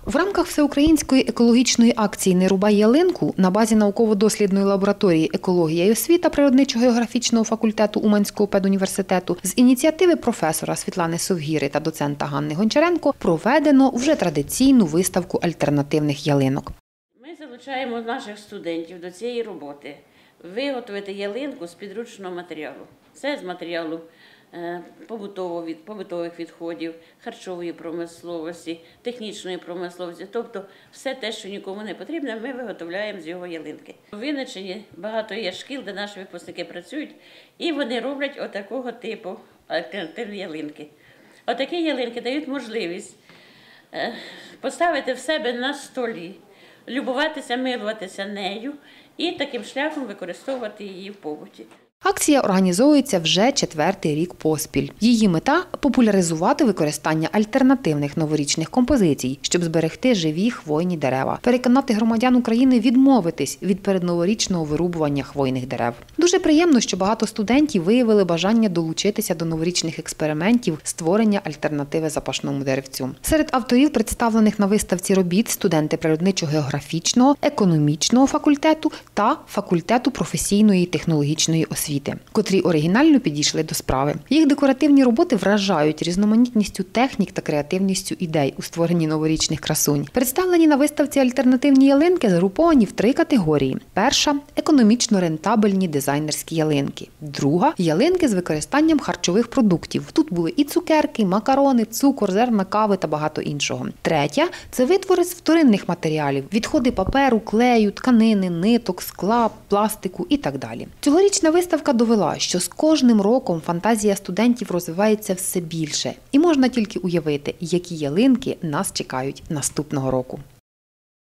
В рамках всеукраїнської екологічної акції «Не рубай ялинку» на базі науково-дослідної лабораторії «Екологія і освіта» Природничо-географічного факультету Уманського педуніверситету з ініціативи професора Світлани Совгіри та доцента Ганни Гончаренко проведено вже традиційну виставку альтернативних ялинок. Ми залучаємо наших студентів до цієї роботи виготовити ялинку з підручного матеріалу. Це з матеріалу побутових відходів, харчової промисловості, технічної промисловості. Тобто все те, що нікому не потрібно, ми виготовляємо з його ялинки. У Вінниччині багато є шкіл, де наші випускники працюють, і вони роблять отакого типу альтернативні ялинки. Отакі ялинки дають можливість поставити в себе на столі, любуватися, милуватися нею і таким шляхом використовувати її в побуті. Акція організовується вже 4-й рік поспіль. Її мета – популяризувати використання альтернативних новорічних композицій, щоб зберегти живі хвойні дерева, переконати громадян України відмовитись від передноворічного вирубування хвойних дерев. Дуже приємно, що багато студентів виявили бажання долучитися до новорічних експериментів створення альтернативи запашному деревцю. Серед авторів, представлених на виставці робіт, студенти Природничо-географічного, економічного факультету та факультету професійної і технологічної освіти, котрі оригінально підійшли до справи. Їх декоративні роботи вражають різноманітністю технік та креативністю ідей у створенні новорічних красунь. Представлені на виставці альтернативні ялинки згруповані в 3 категорії. Перша – економічно рентабельні дизайнерські ялинки. Друга – ялинки з використанням харчових продуктів. Тут були і цукерки, макарони, цукор, зерна кави та багато іншого. Третя – це витвори з вторинних матеріалів. Відходи паперу, клею, тканини, ниток, скла, пластику і так далі. Цьогорічна виставка довела, що з кожним роком фантазія студентів розвивається все більше. І можна тільки уявити, які ялинки нас чекають наступного року.